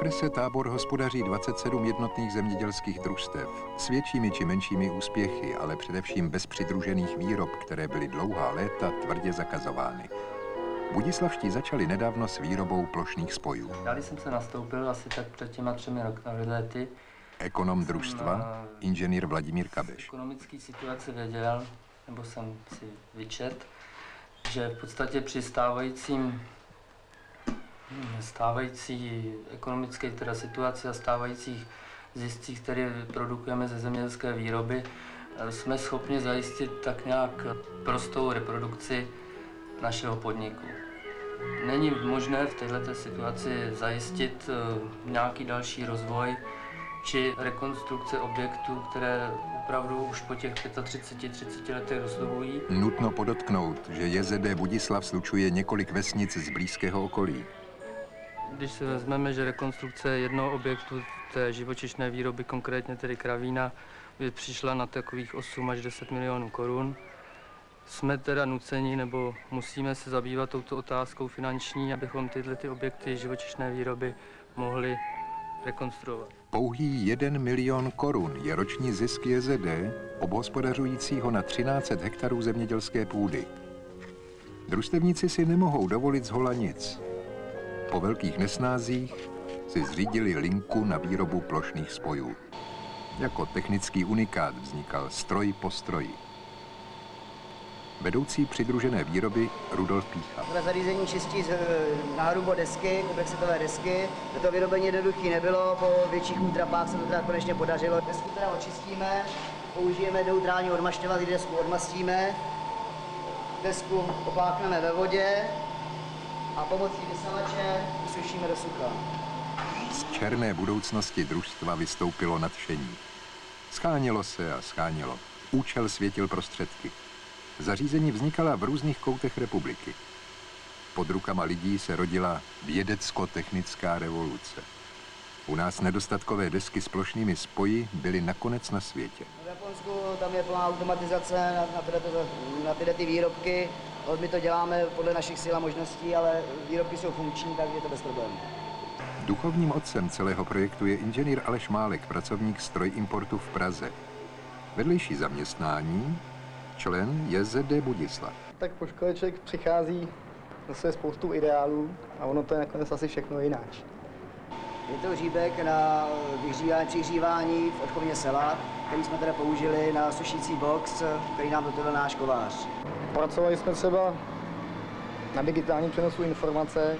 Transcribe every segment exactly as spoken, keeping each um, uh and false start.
okrese Tábor hospodaří dvacet sedm jednotných zemědělských družstev s většími či menšími úspěchy, ale především bez přidružených výrob, které byly dlouhá léta tvrdě zakazovány. Budislavští začali nedávno s výrobou plošných spojů. Já když jsem se nastoupil asi tak před těma třemi lety. Ekonom družstva, inženýr Vladimír Kabeš. Ekonomické situaci věděl, nebo jsem si vyčet, že v podstatě při stávajícím stávající ekonomické teda situaci a stávajících ziscích, které produkujeme ze zemědělské výroby, jsme schopni zajistit tak nějak prostou reprodukci našeho podniku. Není možné v této situaci zajistit nějaký další rozvoj či rekonstrukce objektů, které opravdu už po těch třiceti pěti třiceti letech dosluhují. Nutno podotknout, že J Z D Budislav slučuje několik vesnic z blízkého okolí. Když si vezmeme, že rekonstrukce jednoho objektu té živočišné výroby, konkrétně tedy kravína, by přišla na takových osm až deset milionů korun, jsme teda nuceni nebo musíme se zabývat touto otázkou finanční, abychom tyhle ty objekty živočišné výroby mohli rekonstruovat. Pouhý jeden milion korun je roční zisk J Z D, obhospodařujícího na třináct set hektarů zemědělské půdy. Družstevníci si nemohou dovolit zhola nic. Po velkých nesnázích si zřídili linku na výrobu plošných spojů. Jako technický unikát vznikal stroj po stroji. Vedoucí přidružené výroby Rudolf Pícha. Tohle zařízení čistí z náhrubo desky, komplexitové desky. To vyrobení jednoduché nebylo, po větších útrapách se to teda konečně podařilo. Desku teda očistíme, použijeme neutrální odmašťovač, desku odmastíme, desku oplákneme ve vodě a pomocí vysavače usušíme do sucha. Z černé budoucnosti družstva vystoupilo nadšení. Schánělo se a schánělo. Účel světil prostředky. Zařízení vznikala v různých koutech republiky. Pod rukama lidí se rodila vědecko-technická revoluce. U nás nedostatkové desky s plošnými spoji byly nakonec na světě. V Japonsku tam je plná automatizace na, na, tyhle, na tyhle ty výrobky. My to děláme podle našich sil a možností, ale výrobky jsou funkční, takže je to bez problémů. Duchovním otcem celého projektu je inženýr Aleš Málek, pracovník strojimportu v Praze. Vedlejší zaměstnání člen J Z D Budislav. Tak po škole člověk přichází zase spoustu ideálů a ono to je nakonec asi všechno jináč. Je to hříbek na vyhřívání, přihřívání v odchovně sela, který jsme teda použili na sušící box, který nám dotovil náš kovář. Pracovali jsme třeba na digitálním přenosu informace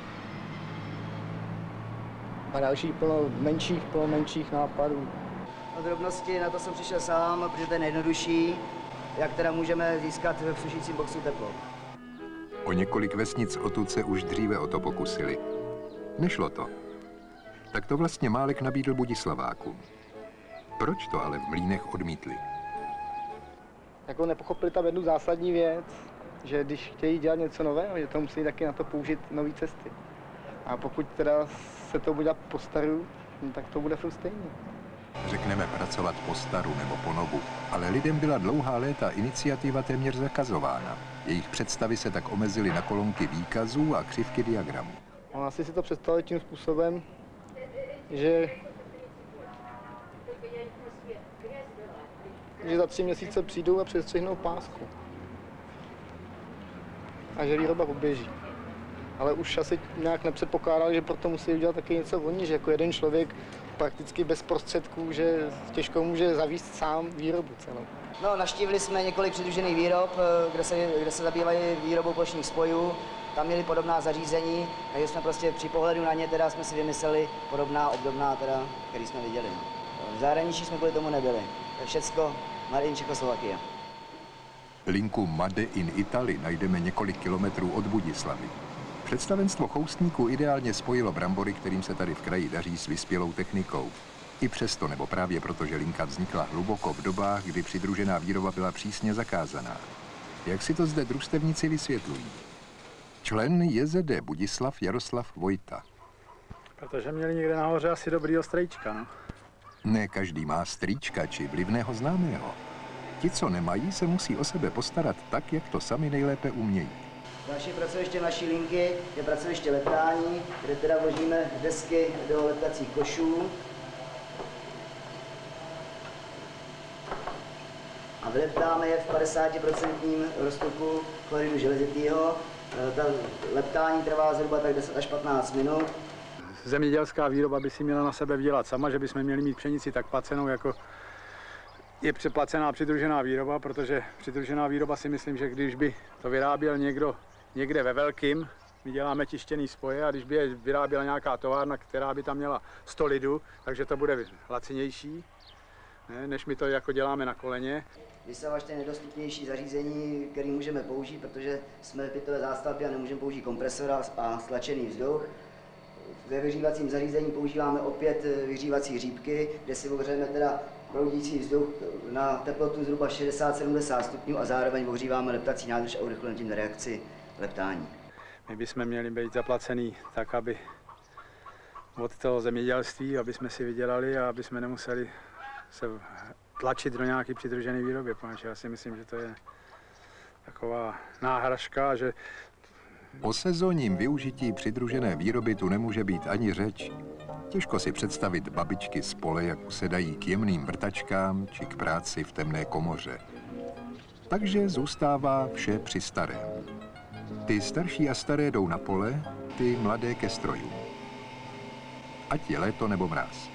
a dalších plno menších, plno menších nápadů. Na drobnosti na to jsem přišel sám, protože to je nejjednodušší, jak teda můžeme získat v sušícím boxu teplo. O několik vesnic odtud se už dříve o to pokusili. Nešlo to. Tak to vlastně Málek nabídl Budislavákům. Proč to ale v Mlýnech odmítli? Jako nepochopili tam jednu zásadní věc, že když chtějí dělat něco nového, že to musí taky na to použít nové cesty. A pokud teda se to bude dělat po staru, no tak to bude furt stejně. Řekneme pracovat po staru nebo po novu, ale lidem byla dlouhá léta iniciativa téměř zakazována. Jejich představy se tak omezily na kolonky výkazů a křivky diagramů. On asi si to představil tím způsobem, že, že za tři měsíce přijdou a přestřihnou pásku. A že výroba poběží. Ale už asi nějak nepředpokládal, že proto musí udělat taky něco oni, že jako jeden člověk prakticky bez prostředků, že těžko může zavíst sám výrobu celou. No, navštívili jsme několik přidružených výrob, kde se, kde se zabývají výrobou plošných spojů. Tam měli podobná zařízení, takže jsme prostě při pohledu na ně teda jsme si vymysleli podobná, obdobná, teda, který jsme viděli. V zahraničí jsme kvůli tomu nebyli. To je všecko Made in Čechoslovakia. Linku Made in Italy najdeme několik kilometrů od Budislavy. Představenstvo choustníků ideálně spojilo brambory, kterým se tady v kraji daří, s vyspělou technikou. I přesto, nebo právě proto, že linka vznikla hluboko v dobách, kdy přidružená výroba byla přísně zakázaná. Jak si to zde družstevníci vysvětlují? Člen J Z D Budislav Jaroslav Vojta. Protože měli někde nahoře asi dobrýho strejčka, no. Ne každý má strýčka či vlivného známého. Ti, co nemají, se musí o sebe postarat tak, jak to sami nejlépe umějí. Další pracoviště naší linky je pracoviště leptání, kde teda vložíme desky do leptacích košů. A vyleptáme je v padesáti procentním roztoku chloridu železitého. Ta leptání trvá zhruba tak deset až patnáct minut. Zemědělská výroba by si měla na sebe vydělat sama, že bychom měli mít pšenici tak placenou, jako je přeplacená přidružená výroba, protože přidružená výroba si myslím, že když by to vyráběl někdo někde ve velkým, my děláme tištěný spoje a když by je vyráběla nějaká továrna, která by tam měla sto lidů, takže to bude lacinější, ne, než my to jako děláme na koleně. Vysavač je nejdostupnější zařízení, který můžeme použít, protože jsme v bytové zástavbě a nemůžeme použít kompresor a stlačený vzduch. Ve vyhřívacím zařízení používáme opět vyhřívací hříbky, kde si ohřejeme teda proudící vzduch na teplotu zhruba šedesát až sedmdesát stupňů a zároveň ohříváme leptací nádrž a urychlíme tím reakci leptání. My bychom měli být zaplacený tak, aby od toho zemědělství, aby jsme si vydělali a aby jsme nemuseli se tlačit do nějaké přidružené výroby, protože já si myslím, že to je taková náhražka, že O sezónním využití přidružené výroby tu nemůže být ani řeč. Těžko si představit babičky z pole, jak usedají k jemným vrtačkám či k práci v temné komoře. Takže zůstává vše při starém. Ty starší a staré jdou na pole, ty mladé ke strojům. Ať je léto nebo mráz.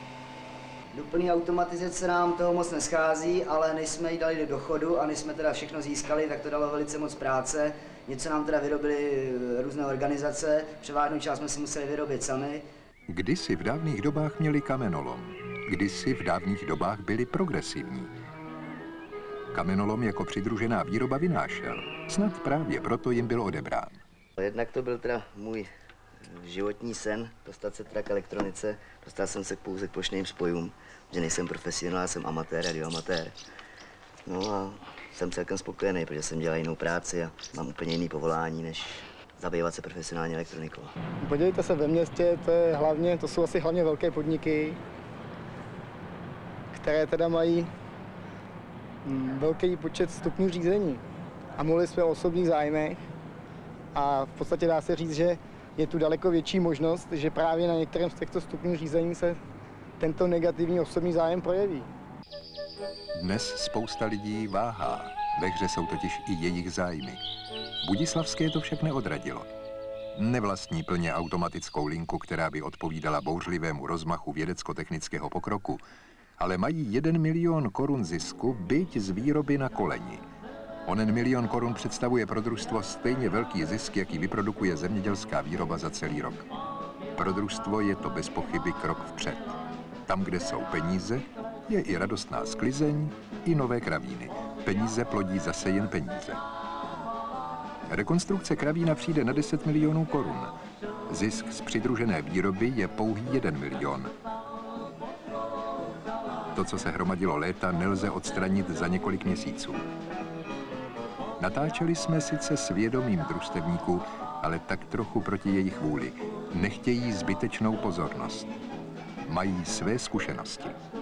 Do plné automatizace nám toho moc neschází, ale než jsme ji dali do chodu a než jsme teda všechno získali, tak to dalo velice moc práce. Něco nám teda vyrobily různé organizace, převážnou část jsme si museli vyrobit sami. Kdysi v dávných dobách měli kamenolom, kdysi v dávných dobách byli progresivní. Kamenolom jako přidružená výroba vynášel, snad právě proto jim byl odebrán. Jednak to byl teda můj životní sen, dostat se teda k elektronice, dostal jsem se pouze k plošným spojům, že nejsem profesionál, jsem amatér, radioamatér. No a jsem celkem spokojený, protože jsem dělal jinou práci a mám úplně jiný povolání, než zabývat se profesionální elektronikou. Podívejte se, ve městě, to, je hlavně, to jsou asi hlavně velké podniky, které teda mají velký počet stupňů řízení. A mluvili jsme o osobních zájmech a v podstatě dá se říct, že je tu daleko větší možnost, že právě na některém z těchto stupňů řízení se tento negativní osobní zájem projeví. Dnes spousta lidí váhá, ve hře jsou totiž i jejich zájmy. Budislavské to však neodradilo. Nevlastní plně automatickou linku, která by odpovídala bouřlivému rozmachu vědecko-technického pokroku, ale mají jeden milion korun zisku, byť z výroby na koleni. Onen milion korun představuje pro družstvo stejně velký zisk, jaký vyprodukuje zemědělská výroba za celý rok. Pro družstvo je to bez pochyby krok vpřed. Tam, kde jsou peníze, je i radostná sklizeň, i nové kravíny. Peníze plodí zase jen peníze. Rekonstrukce kravína přijde na deset milionů korun. Zisk z přidružené výroby je pouhý jeden milion. To, co se hromadilo léta, nelze odstranit za několik měsíců. Natáčeli jsme sice s vědomím družstevníků, ale tak trochu proti jejich vůli. Nechtějí zbytečnou pozornost. Mají své zkušenosti.